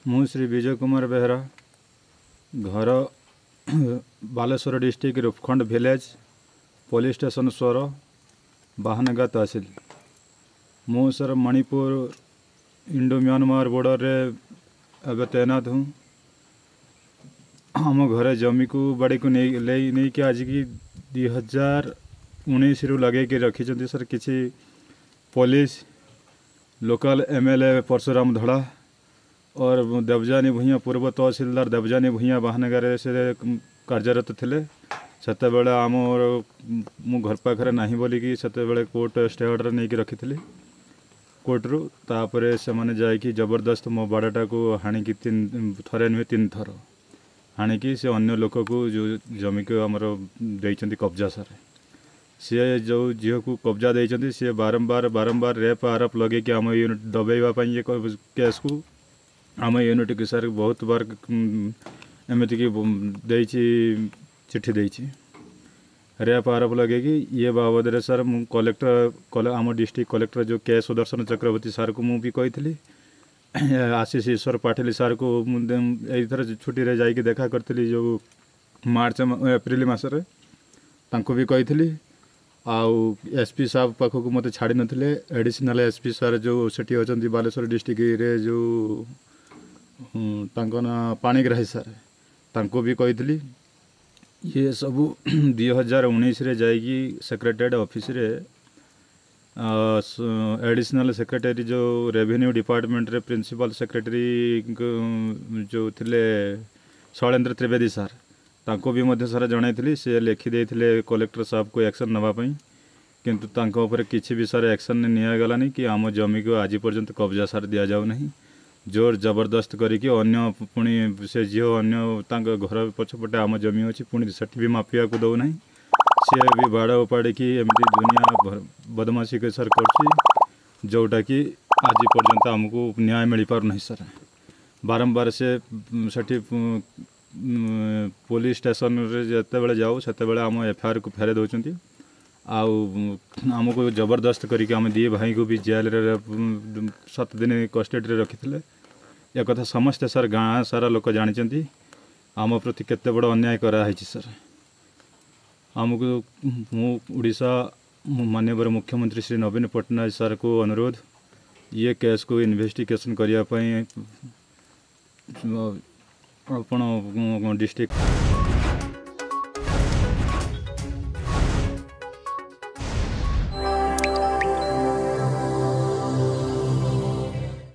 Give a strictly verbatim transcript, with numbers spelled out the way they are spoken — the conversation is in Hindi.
मु श्री विजय कुमार बेहरा घर Baleshwar district Rupkhand village police station स्वर बाहनगा तहसील। मु सर मणिपुर इंडो म्यांमार बॉर्डर रे अब तैनात हूँ। आम घरे जमी को बाड़ी को नहीं ले नहीं कि आज की दुई हजार उन्नीस रु लगे कि रखी सर किसी पुलिस लोकल एमएलए परशुराम धड़ा और देवजानी भूया पूर्व तहसीलदार देवजानी भूया बाहनगार से कार्यरत थे। सेते बेले आम मु घर पाखे ना बोलिकी सेते बेले कोर्ट स्टे ऑर्डर नहीं रखी कोर्टरू तापर से मैंने जाकि जबरदस्त मो बाड़ाटा को हाणिकी तीन थरे नुहे तीन थर हाणिकी से अन्य लोक को जो जमी को आमर देइचंती कब्जा सर सी जो झील को कब्जा देइचंती सी बारंबार बारंबार रेप आरोप लगे कि आम यूनिट दबाइबा ये केस को आम यूनिट की सर बहुत बार एमती कि चिट्ठी देइछि रेप आरोप लगे कि ये बाबद रे सर मु कलेक्टर आम डिस्ट्रिक्ट कलेक्टर जो के सुदर्शन चक्रवर्ती सर को मुझे कही आशीष ईश्वर पाटिल सर को थर छुट्टी रे जाइए देखा करी जो मार्च एप्रिल मसरे तांको भी कही आउ एसपी साहब पाखक मत छाड़ी नथिले एडिशनल एसपी सर जो सेठी अछंती बालेश्वर डिस्ट्रिक्ट रे जो तांको ना पाणीग्राही सर तांको भी कही ये सबू दुई हजार उन्नीस रे जाइए सेक्रेटेरिएट ऑफिस रे एडिशनल सेक्रेटरी जो रेवेन्यू डिपार्टमेंट रे प्रिंसिपल सेक्रेटरी जो थिले शैलेंद्र त्रिवेदी सर तांको भी मध्य सारा जणाई से लिखिदे कलेक्टर साहब को एक्शन नापी किंतु तांको ऊपर किसी भी सारे एक्शन नहीं गलानी कि आम जमी को आज पर्यंत कब्जा सार दि जाऊ नहीं जोर जबरदस्त करके अन्य पुणी से झील अन्य घर पछपटे आम जमी अच्छी पुणी से भी माफिया को दौना सी भी बाड़ उपाड़ी की एमती दुनिया बदमाशी के सर कर जोटा कि आज पर्यंत आमको न्याय मिल पार नहीं सर बारंबार से सेठी पुलिस स्टेशन रे जते बेले जाऊ सेते बेले आम एफआईआर को फेरे दौरान आमको जबरदस्त करके आम दी भाई को भी जेल रे सात दिन कस्टडी रे रखी थे। एक कथा समस्ते सर गाँ सारा लोक जानी आम प्रति केते बड़ अन्याय कराई सर आमको मु उड़ीसा माननीय मुख्यमंत्री श्री नवीन पट्टनायक सर को अनुरोध ये केस को इन्वेस्टिगेशन करने आपण डिस्ट्रिक्ट